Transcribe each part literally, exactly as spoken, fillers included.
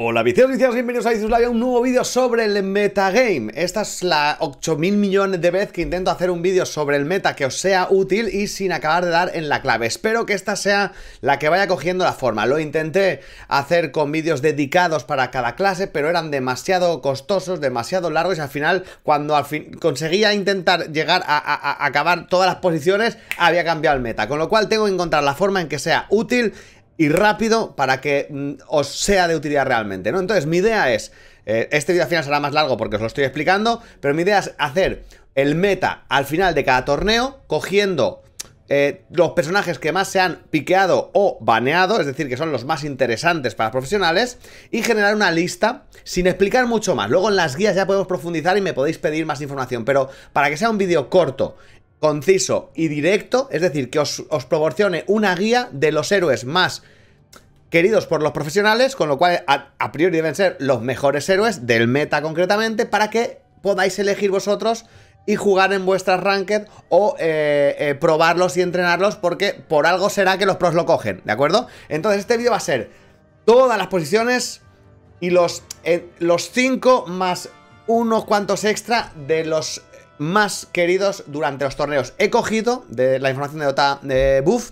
Hola viciados, viciados, bienvenidos a Vicious Labia, un nuevo vídeo sobre el metagame. Esta es la ocho mil millones de veces que intento hacer un vídeo sobre el meta que os sea útil y sin acabar de dar en la clave. Espero que esta sea la que vaya cogiendo la forma. Lo intenté hacer con vídeos dedicados para cada clase, pero eran demasiado costosos, demasiado largos y al final, cuando al fin conseguía intentar llegar a, a, a acabar todas las posiciones, había cambiado el meta. Con lo cual tengo que encontrar la forma en que sea útil y rápido para que mm, os sea de utilidad realmente, ¿no? Entonces mi idea es, eh, este vídeo al final será más largo porque os lo estoy explicando, pero mi idea es hacer el meta al final de cada torneo, cogiendo eh, los personajes que más se han piqueado o baneado, es decir, que son los más interesantes para los profesionales, y generar una lista sin explicar mucho más. Luego en las guías ya podemos profundizar y me podéis pedir más información, pero para que sea un vídeo corto, conciso y directo, es decir, que os, os proporcione una guía de los héroes más queridos por los profesionales, con lo cual a, a priori deben ser los mejores héroes del meta concretamente, para que podáis elegir vosotros y jugar en vuestras ranked o eh, eh, probarlos y entrenarlos, porque por algo será que los pros lo cogen, ¿de acuerdo? Entonces este vídeo va a ser todas las posiciones y los, eh, los cinco más unos cuantos extra de los más queridos durante los torneos. He cogido de la información de Dota de Buff,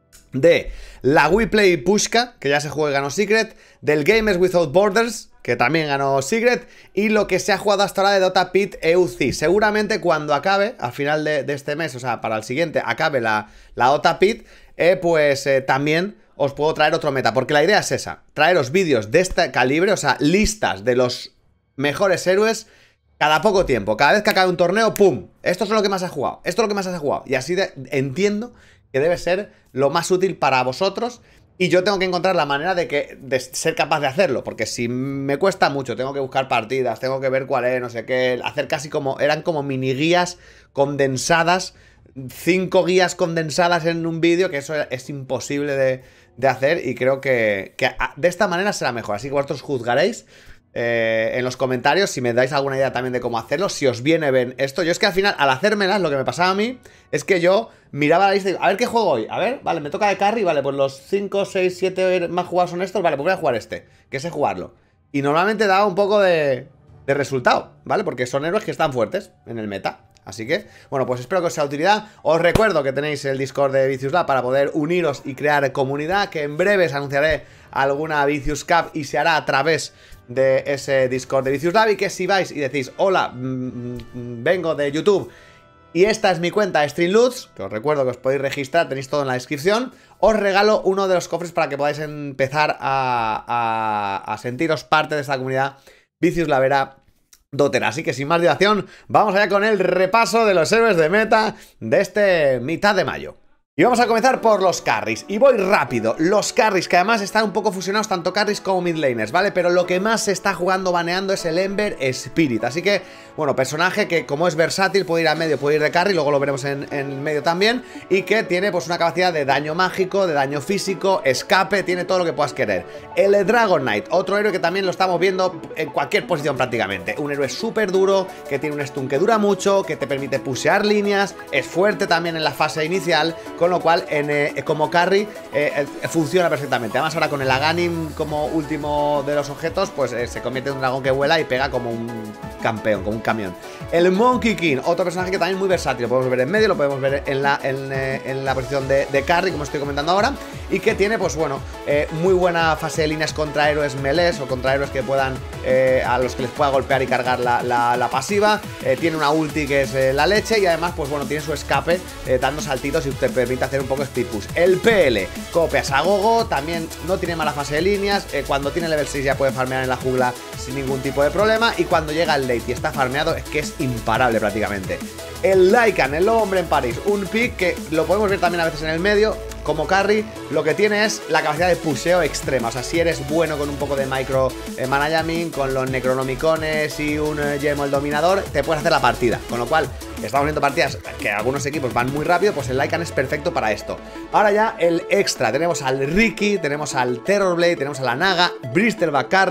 de la WePlay Pushka, que ya se juega y ganó Secret, del Gamers Without Borders, que también ganó Secret, y lo que se ha jugado hasta ahora de Dota Pit E U C I. Seguramente cuando acabe, al final de, de este mes, o sea, para el siguiente, acabe la, la Dota Pit, eh, pues eh, también os puedo traer otro meta, porque la idea es esa, traeros vídeos de este calibre, o sea, listas de los mejores héroes cada poco tiempo. Cada vez que acabe un torneo, ¡pum! Esto es lo que más has jugado, esto es lo que más has jugado. Y así de, entiendo que debe ser lo más útil para vosotros. Y yo tengo que encontrar la manera de, que, de ser capaz de hacerlo, porque si me cuesta mucho, tengo que buscar partidas, tengo que ver cuál es, no sé qué, hacer casi como, eran como mini guías condensadas, cinco guías condensadas en un vídeo, que eso es imposible de, de hacer, y creo que, que de esta manera será mejor. Así que vosotros juzgaréis eh, en los comentarios si me dais alguna idea también de cómo hacerlo, si os viene bien esto. Yo es que al final, al hacérmelas, lo que me pasaba a mí es que yo miraba la lista y digo, a ver qué juego hoy, a ver, vale, me toca de carry, vale, pues los cinco, seis, siete más jugados son estos, vale, pues voy a jugar este, que sé jugarlo. Y normalmente daba un poco de, de resultado, ¿vale? Porque son héroes que están fuertes en el meta. Así que, bueno, pues espero que os sea de utilidad. Os recuerdo que tenéis el Discord de Vicious Lab para poder uniros y crear comunidad, que en breves anunciaré alguna Vicious Cup y se hará a través de ese Discord de Vicious Lab, y que si vais y decís, hola, mmm, vengo de YouTube y esta es mi cuenta Streamloots, que os recuerdo que os podéis registrar, tenéis todo en la descripción, os regalo uno de los cofres para que podáis empezar a, a, a sentiros parte de esta comunidad Vicious Labera Dotera. Así que sin más dilación, vamos allá con el repaso de los héroes de meta de este mitad de mayo. Y vamos a comenzar por los carries, y voy rápido. Los carries, que además están un poco fusionados, tanto carries como mid laners, ¿vale? Pero lo que más se está jugando baneando es el Ember Spirit. Así que, bueno, personaje que como es versátil puede ir a medio, puede ir de carry, luego lo veremos en, en medio también, y que tiene pues una capacidad de daño mágico, de daño físico, escape, tiene todo lo que puedas querer. El Dragon Knight, otro héroe que también lo estamos viendo en cualquier posición prácticamente. Un héroe súper duro, que tiene un stun que dura mucho, que te permite pushear líneas, es fuerte también en la fase inicial, con lo cual en, eh, como carry eh, eh, funciona perfectamente. Además ahora con el Aghanim como último de los objetos, pues eh, se convierte en un dragón que vuela y pega como un campeón, como un camión. El Monkey King, otro personaje que también es muy versátil, lo podemos ver en medio, lo podemos ver en la, en, eh, en la posición de, de carry, como estoy comentando ahora, y que tiene pues bueno, eh, muy buena fase de líneas contra héroes melees o contra héroes que puedan, eh, a los que les pueda golpear y cargar la, la, la pasiva. Eh, tiene una ulti que es eh, la leche, y además pues bueno, tiene su escape eh, dando saltitos y te permite hacer un poco speed push. El P L, copias a gogo, también no tiene mala fase de líneas, eh, cuando tiene level seis ya puede farmear en la jungla sin ningún tipo de problema, y cuando llega al late y está farmeado es que es imparable prácticamente. El Lycan, el lobo hombre en París, un pick que lo podemos ver también a veces en el medio como carry, lo que tiene es la capacidad de pusheo extrema. O sea, si eres bueno con un poco de micro eh, management, con los necronomicones y un eh, Gemo el dominador, te puedes hacer la partida. Con lo cual, estamos viendo partidas que algunos equipos van muy rápido, pues el Lycan es perfecto para esto. Ahora ya el extra, tenemos al Riki, tenemos al Terrorblade, tenemos a la Naga, Bristleback Carry,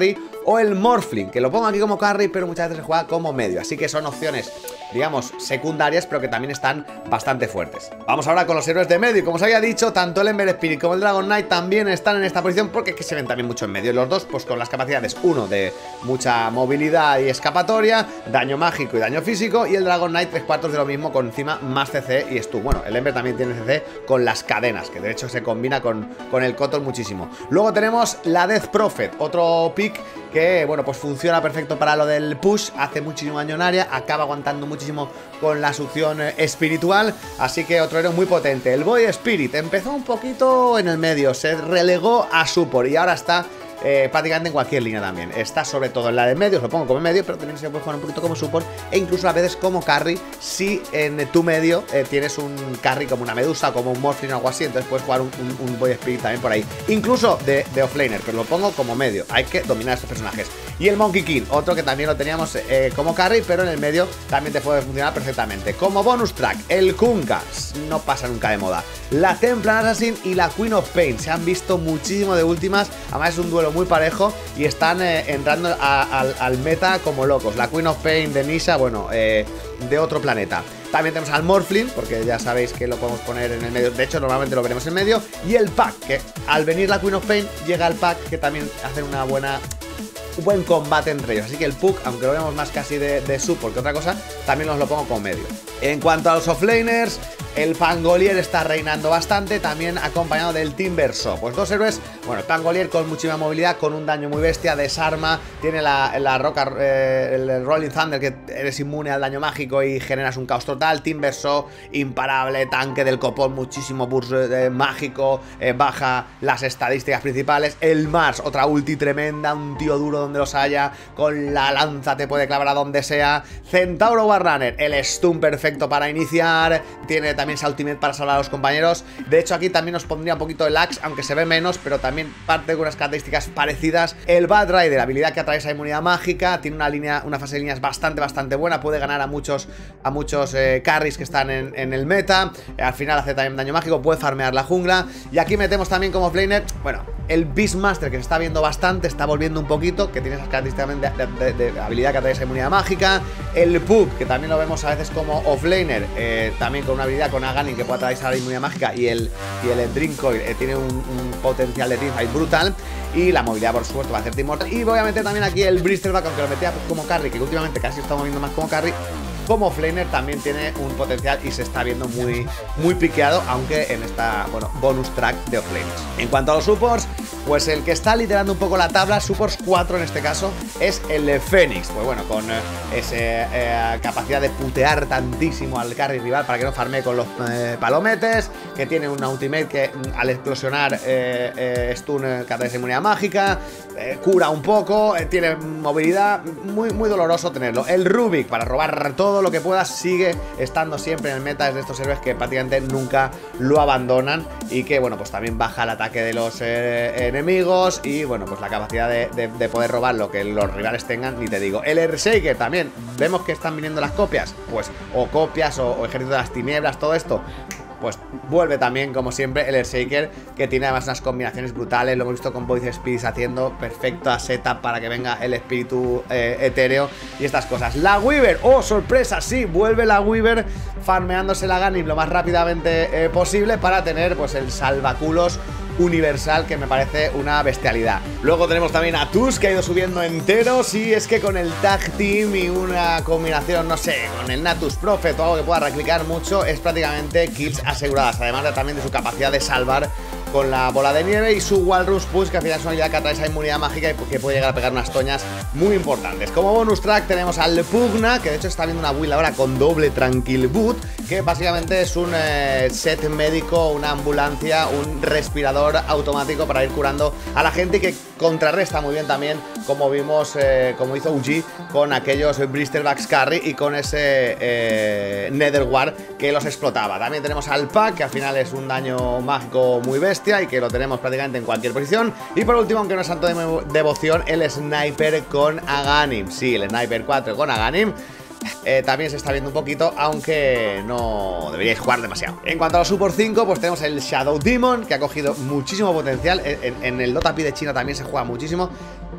o el Morphling, que lo pongo aquí como carry, pero muchas veces se juega como medio. Así que son opciones, digamos, secundarias, pero que también están bastante fuertes. Vamos ahora con los héroes de medio. Y como os había dicho, tanto el Ember Spirit como el Dragon Knight también están en esta posición, porque es que se ven también mucho en medio. Los dos, pues con las capacidades, uno de mucha movilidad y escapatoria, daño mágico y daño físico, y el Dragon Knight tres cuartos de lo mismo, con encima más C C y stun. Bueno, el Ember también tiene C C con las cadenas, que de hecho se combina con, con el Kotor muchísimo. Luego tenemos la Death Prophet, otro pick que, bueno, pues funciona perfecto para lo del push, hace muchísimo daño en área, acaba aguantando muchísimo con la succión espiritual, así que otro héroe muy potente. El Boy Spirit empezó un poquito en el medio, se relegó a support y ahora está Eh, prácticamente en cualquier línea también. Está sobre todo en la de medio, lo pongo como medio, pero también se puede jugar un poquito como support e incluso a veces como carry si en tu medio eh, tienes un carry como una Medusa, como un Morphling o algo así, entonces puedes jugar un, un, un Boy Spirit también por ahí. Incluso de, de offlaner, pero lo pongo como medio. Hay que dominar a estos personajes. Y el Monkey King, otro que también lo teníamos eh, como carry, pero en el medio también te puede funcionar perfectamente. Como bonus track, el Kunkka, no pasa nunca de moda. La Templar Assassin y la Queen of Pain se han visto muchísimo de últimas, además es un duelo muy parejo y están eh, entrando a, a, al meta como locos. La Queen of Pain de Nisha, bueno, eh, de otro planeta. También tenemos al Morphling, porque ya sabéis que lo podemos poner en el medio. De hecho, normalmente lo veremos en medio. Y el pack, que al venir la Queen of Pain llega al pack, que también hacen una buena... un buen combate entre ellos. Así que el Puck, aunque lo vemos más casi de, de support que otra cosa, también os lo pongo como medio. En cuanto a los offlaners, el Pangolier está reinando bastante, también acompañado del Timbersaw. Pues dos héroes, bueno, el Pangolier con muchísima movilidad, con un daño muy bestia, desarma, tiene la, la roca, eh, el Rolling Thunder, que eres inmune al daño mágico y generas un caos total. Timbersaw, imparable, tanque del copón, muchísimo burst eh, mágico, eh, baja las estadísticas principales. El Mars, otra ulti tremenda, un tío duro donde los haya, con la lanza te puede clavar a donde sea. Centauro Warrunner, el stun perfecto para iniciar, tiene también esa ultimate para salvar a los compañeros. De hecho aquí también os pondría un poquito el Axe, aunque se ve menos, pero también parte de unas características parecidas. El Bad Rider, habilidad que atraviesa inmunidad mágica, tiene una línea, una fase de líneas bastante, bastante buena, puede ganar a muchos, a muchos eh, carries que están en, en el meta. Eh, al final hace también daño mágico, puede farmear la jungla. Y aquí metemos también como offlaner, bueno, el Beastmaster, que se está viendo bastante, está volviendo un poquito, que tiene esas características de, de, de, de habilidad que atraviesa inmunidad mágica. El Puck, que también lo vemos a veces como offlaner, eh, también con una habilidad con Aganin que puede atravesar la inmunidad mágica. Y el, y el Dreamcoil eh, tiene un, un potencial de teamfight brutal. Y la movilidad, por supuesto, va a hacerte inmortal. Y voy a meter también aquí el Bristleback, aunque lo metía como carry, que últimamente casi estamos viendo más como carry. Como offlaner también tiene un potencial y se está viendo muy, muy piqueado, aunque en esta, bueno, bonus track de offlaners. En cuanto a los supports, pues el que está liderando un poco la tabla, supports cuatro en este caso, es el Fénix. Pues bueno, con eh, esa eh, capacidad de putear tantísimo al carry rival para que no farmee con los eh, palometes, que tiene una ultimate que al explosionar eh, eh, stun eh, que de inmunidad mágica, eh, cura un poco, eh, tiene movilidad, muy, muy doloroso tenerlo. El Rubik, para robar todo lo que pueda, sigue estando siempre en el meta. Es de estos héroes que prácticamente nunca lo abandonan y que, bueno, pues también baja el ataque de los eh, enemigos y, bueno, pues la capacidad de, de, de poder robar lo que los rivales tengan, ni te digo. El Earthshaker también, vemos que están viniendo las copias, pues, o copias o, o Ejército de las Tinieblas, todo esto. Pues vuelve también, como siempre, el Earthshaker, que tiene además unas combinaciones brutales. Lo hemos visto con Voice Spirits haciendo perfecta setup para que venga el espíritu eh, etéreo y estas cosas. La Weaver, oh, sorpresa, sí, vuelve la Weaver farmeándose la Ganim lo más rápidamente eh, posible para tener pues el salvaculos universal, que me parece una bestialidad. Luego tenemos también a Tusk, que ha ido subiendo enteros, y es que con el Tag Team y una combinación, no sé, con el Natus Prophet o algo que pueda reclicar mucho, es prácticamente kills aseguradas, además de, también de su capacidad de salvar con la bola de nieve y su Walrus Push, que al final es una unidad que atrae esa inmunidad mágica y que puede llegar a pegar unas toñas muy importantes. Como bonus track tenemos al Pugna, que de hecho está viendo una build ahora con doble Tranquil Boot, que básicamente es un eh, set médico, una ambulancia, un respirador automático para ir curando a la gente, y que contrarresta muy bien también, como vimos, eh, como hizo U G con aquellos Bristleback Carry y con ese eh, Netherwar que los explotaba. También tenemos al Pack, que al final es un daño mágico muy bestia y que lo tenemos prácticamente en cualquier posición. Y por último, aunque no es santo de devoción, el Sniper con Aganim. Sí, el Sniper cuatro con Aganim. Eh, también se está viendo un poquito, aunque no deberíais jugar demasiado. En cuanto a los Support cinco, pues tenemos el Shadow Demon, que ha cogido muchísimo potencial. En, en el Dota P de China también se juega muchísimo.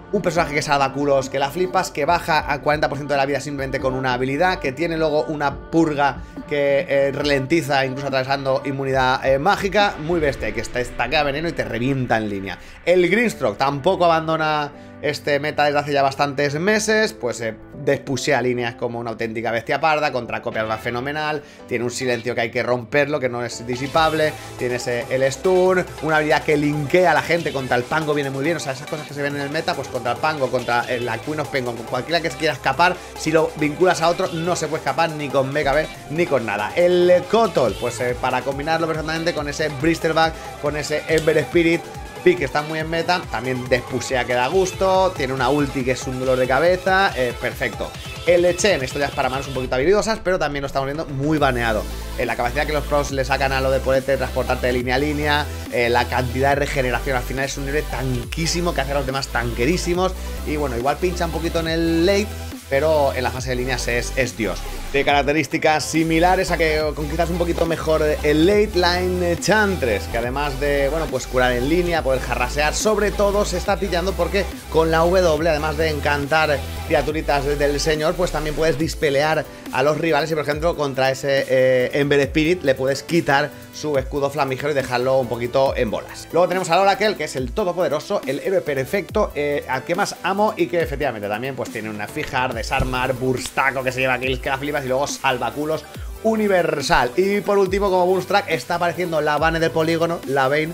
Un personaje que salva culos que la flipas, que baja a cuarenta por ciento de la vida simplemente con una habilidad, que tiene luego una purga que eh, ralentiza incluso atravesando inmunidad eh, mágica. Muy bestia, que está estaca veneno y te revienta en línea. El Greenstroke tampoco abandona este meta desde hace ya bastantes meses, pues eh, despushea líneas como una auténtica bestia parda, contra copias va fenomenal, tiene un silencio que hay que romperlo, que no es disipable, tiene ese, el stun, una habilidad que linkea a la gente, contra el Pango viene muy bien, o sea, esas cosas que se ven en el meta, pues contra el Pango, contra eh, la Queen of Pain, con cualquiera que se quiera escapar, si lo vinculas a otro, no se puede escapar ni con B K B ni con nada. El eh, Kotol, pues eh, para combinarlo perfectamente con ese Blisterback, con ese Ember Spirit, que está muy en meta, también despusea que da gusto, tiene una ulti que es un dolor de cabeza, eh, perfecto. El Chen, esto ya es para manos un poquito habilidosas, pero también lo estamos viendo muy baneado. Eh, la capacidad que los pros le sacan a lo de poderte transportarte de línea a línea, eh, la cantidad de regeneración, al final es un héroe tanquísimo que hace a los demás tanquerísimos. Y bueno, igual pincha un poquito en el late, pero en la fase de líneas es, es Dios. De características similares a que con quizás un poquito mejor el Late Line Chantress, que además de, bueno, pues curar en línea, poder jarrasear, sobre todo se está pillando porque con la W, además de encantar criaturitas del señor, pues también puedes dispelear a los rivales y, por ejemplo, contra ese eh, Ember Spirit le puedes quitar su escudo flamígero y dejarlo un poquito en bolas. Luego tenemos al Oracle, que es el todopoderoso, el héroe perfecto, eh, al que más amo y que efectivamente también pues tiene una fijar, desarmar, burstaco que se lleva kills que la flipas y luego salvaculos universal. Y por último, como bonus track, está apareciendo la Vayne del polígono, la Vayne,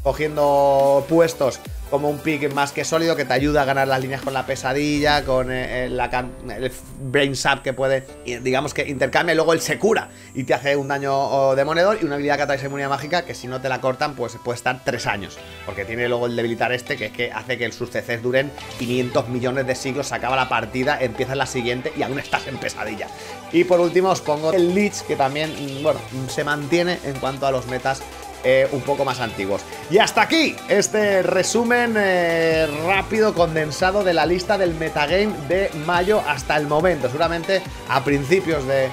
cogiendo puestos como un pick más que sólido que te ayuda a ganar las líneas con la pesadilla, con eh, la el brain sap que puede, digamos que intercambia, y luego él se cura y te hace un daño oh, demoledor y una habilidad que atrae inmunidad mágica que si no te la cortan pues puede estar tres años, porque tiene luego el debilitar este que es que hace que sus C Cs duren quinientos millones de siglos, se acaba la partida, empieza la siguiente y aún estás en pesadilla. Y por último os pongo el Lich, que también, bueno, se mantiene en cuanto a los metas Eh, un poco más antiguos. Y hasta aquí este resumen eh, rápido, condensado de la lista del metagame de mayo hasta el momento. Seguramente a principios de,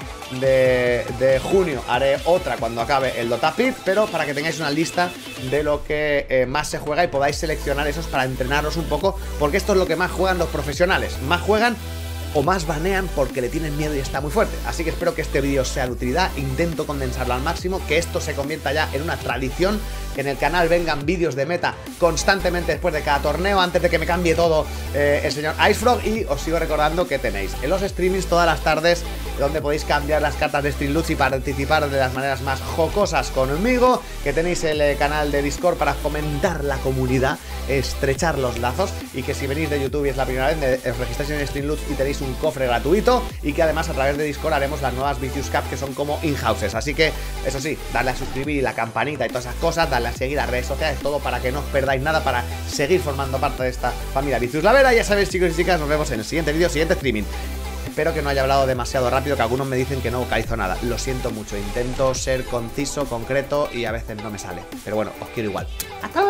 de, de junio haré otra cuando acabe el Dota Pit, pero para que tengáis una lista de lo que eh, más se juega y podáis seleccionar esos para entrenarlos un poco, porque esto es lo que más juegan los profesionales. Más juegan o más banean porque le tienen miedo y está muy fuerte. Así que espero que este vídeo sea de utilidad, intento condensarlo al máximo, que esto se convierta ya en una tradición, que en el canal vengan vídeos de meta constantemente después de cada torneo, antes de que me cambie todo eh, el señor Icefrog. Y os sigo recordando que tenéis en los streamings todas las tardes donde podéis cambiar las cartas de Streamloots y participar de las maneras más jocosas conmigo, que tenéis el eh, canal de Discord para fomentar la comunidad, estrechar los lazos, y que si venís de YouTube y es la primera vez, os registráis en Streamloots y tenéis un cofre gratuito, y que además a través de Discord haremos las nuevas Vicious Cup, que son como in-houses. Así que, eso sí, darle a suscribir y la campanita y todas esas cosas, darle a seguir a redes sociales, todo para que no os perdáis nada, para seguir formando parte de esta familia Vicious La Vera. Ya sabéis, chicos y chicas, nos vemos en el siguiente vídeo, siguiente streaming. Espero que no haya hablado demasiado rápido, que algunos me dicen que no vocalizo nada. Lo siento mucho, intento ser conciso, concreto y a veces no me sale. Pero bueno, os quiero igual. ¡Hasta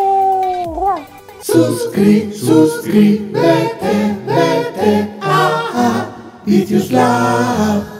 luego! Suscri, suscríbete, vete a Vicious Lab.